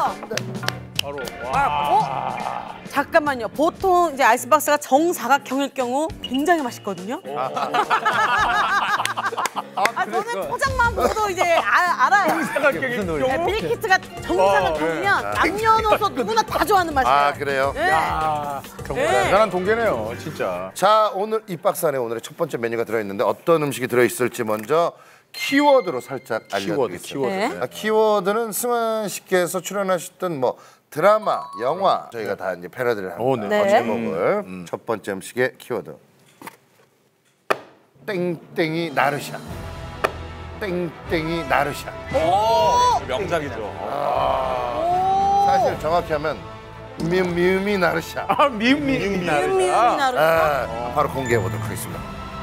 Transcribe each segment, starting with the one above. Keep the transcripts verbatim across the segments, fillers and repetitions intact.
와. 바로. 와. 어? 잠깐만요. 보통 이제 아이스박스가 정사각형일 경우 굉장히 맛있거든요. 아, 저는 포장만 보고도 이제 아, 알아요. 정사각형일 경우? 네, 밀키트가 정사각형이면 남녀노소 누구나 다 좋아하는 맛이에요. 아, 그래요? 네. 야, 정말 네. 대단한 동계네요, 진짜. 자, 오늘 이 박스 안에 오늘의 첫 번째 메뉴가 들어있는데 어떤 음식이 들어있을지 먼저 키워드로 살짝 알려드리겠습니다. 키워드, 네. 아, 키워드는 승환 씨께서 출연하셨던 뭐 드라마, 영화 저희가 다 이제 패러디를 합니다. 오, 네. 네. 제목을 음. 첫 번째 음식의 키워드 땡땡이 나르샤. 땡땡이 나르샤. 오! 명작이죠. 사실 정확히 하면 미, 미미 나르샤. 아, 미미 미미 나르샤. 나르샤. 아, 바로 공개해 보도록 하겠습니다.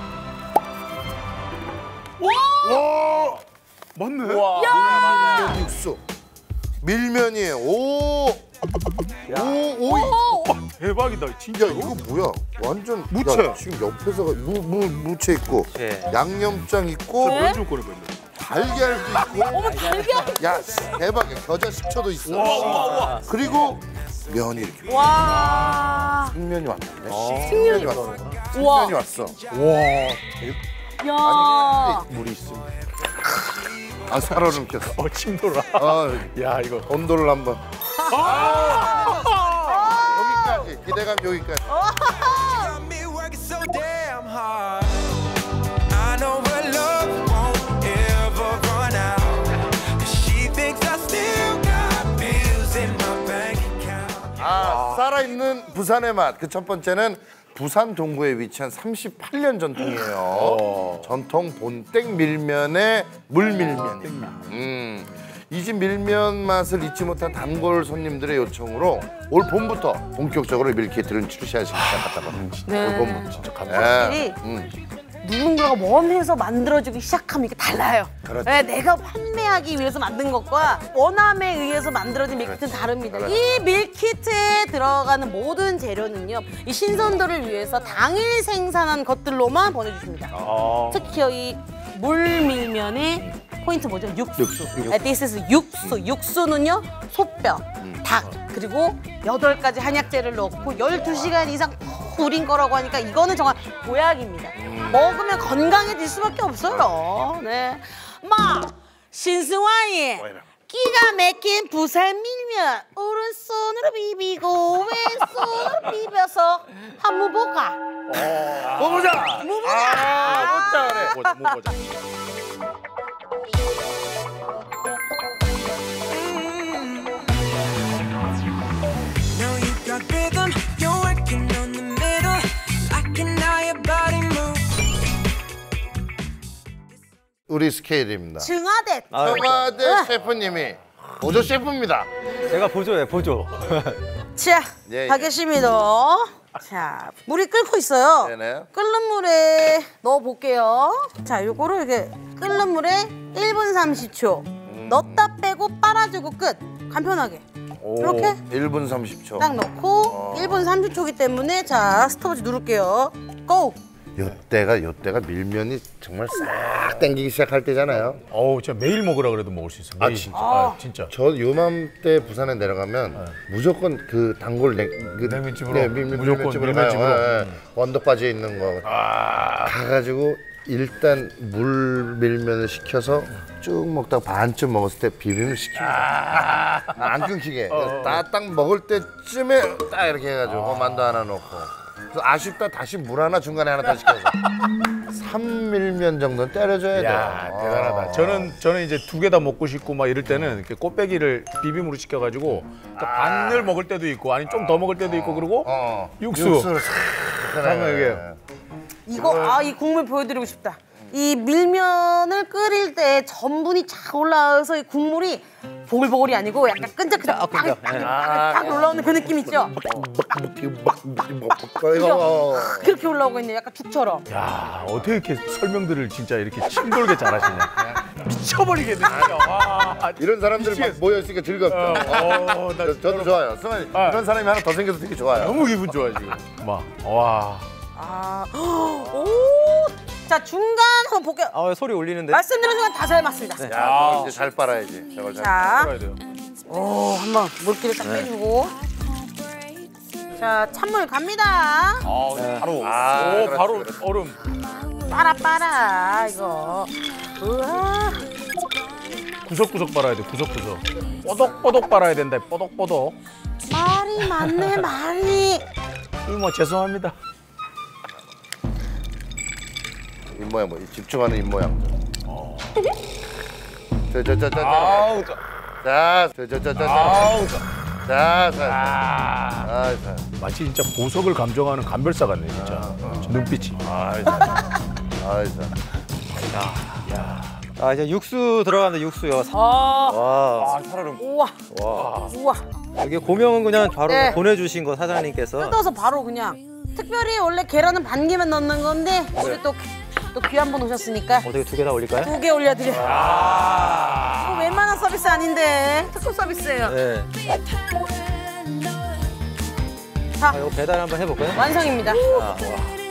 와, 맞네. 야! 육수. 밀면이에요. 오. 오, 오이. 오! 대박이다, 야, 진짜. 이거 뭐야? 완전 무채. 야, 지금 옆에서 무, 무, 무채 있고 네. 양념장 있고 네? 면줄 거네, 면줄. 달걀도 있고. 어머, 달걀! 야, 대박이야. 겨자 식초도 있어. 와, 와, 와. 그리고 면이 이렇게. 와. 생면이 왔네. 생면이 왔어. 우와. 생면이 왔어. 와, 야. 물이 있어. 아, 살얼음 꼈어. 어, 침 돌아. 아, 야, 이거. 온도를 한번. 여기까지. 기대감 여기까지. me working so damn hard. I know her love won't ever run out. She thinks I still got bills in my bank account. 아, 살아있는 부산의 맛. 그 첫 번째는 부산 동구에 위치한 삼십팔 년 전통이에요. 전통 본땡 밀면의 물밀면입니다. 음, 이 집 밀면 맛을 잊지 못한 단골 손님들의 요청으로 올 봄부터 본격적으로 밀키트를 출시하시기 시작했다고 합니다. 네. 올 봄부터. 진짜 확실히 음. 누군가가 원해서 만들어주기 시작하면 이게 달라요. 그렇죠. 네, 내가 판매하기 위해서 만든 것과 원함에 의해서 만들어진 밀키트는 다릅니다. 그렇죠. 이 밀키트에 들어가는 모든 재료는요, 이 신선도를 위해서 당일 생산한 것들로만 보내주십니다. 아. 특히 이 물밀면의 포인트 뭐죠? 육수. 육수, 육수. 네, this is 육수. 육수는요, 소뼈, 닭, 그리고 여덟 가지 한약재를 넣고 열두 시간 이상 우린 거라고 하니까 이거는 정말 보약입니다. 먹으면 건강해질 수밖에 없어요. 네. 마, 신승환이 기가 막힌 부산 밀면 오른손으로 비비고 왼손으로 비벼서 한번 볼까? 먹어보자. 먹어보자. 아, 먹자 그래. 보자, 뭐 보자. Know you got rhythm, you're working on the middle. Liking how your body moves. 우리 스케일입니다. 증화됐. 청와대 셰프님이 보조 셰프입니다. 제가 보조예요, 보조. 자, 예, 예. 가겠습니다. 자, 물이 끓고 있어요. 네네. 끓는 물에 넣어 볼게요. 자, 요거를 이렇게 끓는 물에 일 분 삼십 초. 음. 넣었다 빼고 빨아주고 끝. 간편하게. 이렇게 일 분 삼십 초. 딱 넣고 어. 일 분 삼십 초기 때문에 자, 스톱워치 누를게요. 고! 요때가 요때가 밀면이 정말 싹 땡기기 시작할 때잖아요. 어우, 진짜 매일 먹으라 그래도 먹을 수 있어. 아, 매일. 진짜? 아, 진짜. 저 요맘때 부산에 내려가면 무조건 그 단골 냉, 그, 냉면집으로? 네, 밀, 밀, 무조건 밀면집으로 밀면집으로? 가요. 네, 음. 원덕바지에 있는 거 아, 가가지고 일단 물 밀면을 시켜서 쭉 먹다가 반쯤 먹었을 때 비빔을 시킵니다. 안 끊기게. 딱, 딱 먹을 때쯤에 딱 이렇게 해가지고 어, 만두 하나 넣고. 그래서 아쉽다 다시 물 하나 중간에 하나 더 시켜서 삼밀면 정도는 때려줘야 돼요. 야, 대단하다. 저는 저는 이제 두 개 다 먹고 싶고 막 이럴 때는 이렇게 꽃배기를 비빔으로 시켜가지고 또 반을 먹을 때도 있고 아니 좀 더 먹을 때도 있고 그리고 어, 육수. 육수를 싹 한번 이게. 이거 아, 이 국물 보여드리고 싶다. 이 밀면을 끓일 때 전분이 쫙 올라와서 이 국물이 보글보글이 아니고 약간 끈적끈적 딱 올라오는 그 느낌 있죠? 그죠? 그렇게 올라오고 있네, 약간 죽처럼. 야, 어떻게 이렇게 설명들을 진짜 이렇게 침돌게 잘하시냐. 미쳐버리겠네 진짜. 와, 이런 사람들이 막 모여 있으니까 즐겁죠. 어, 나 저- 저도 좋아요. 승환이 아. 이런 사람이 하나 더 생겨서 되게 좋아요. 너무 기분 좋아 지금. 막 와. 아, 오, 자 중간 한번 볼게요. 아, 소리 올리는데. 말씀드린 순간 다 잘 맞습니다. 야, 이제 잘 빨아야지. 저걸 잘. 자, 들어야 돼요. 오, 한번 물기를 딱 빼주고. 자, 찬물 갑니다. 바로. 아, 오, 그렇지, 바로 그렇지. 얼음. 빨아 빨아 이거. 우와. 구석구석 빨아야 돼. 구석구석. 뽀독뽀독 빨아야 된다. 뽀독뽀독. 말이 많네 말이. 이뭐 죄송합니다. 입모양 뭐 집중하는 입모양. 저저저저 아우, 저, 자, 저저저저 아우, 저. 자, 자, 아, 아, 자, 마치 진짜 보석을 감정하는 감별사 같네 진짜. 저 눈빛이. 아, 자, 아, 자. 아 이제 육수 들어간다 육수요. 아, 와, 우와 와. 우와. 여기 고명은 그냥 바로 네. 보내주신 거 사장님께서. 뜯어서 바로 그냥. 특별히 원래 계란은 반 개만 넣는 건데 우리 또 또 귀한 분 오셨으니까 어떻게 두 개 다 올릴까요? 두 개 올려드려. 이거 웬만한 서비스 아닌데 특급 서비스예요. 네. 자, 아, 이거 배달 한번 해볼까요? 완성입니다. 아, 와.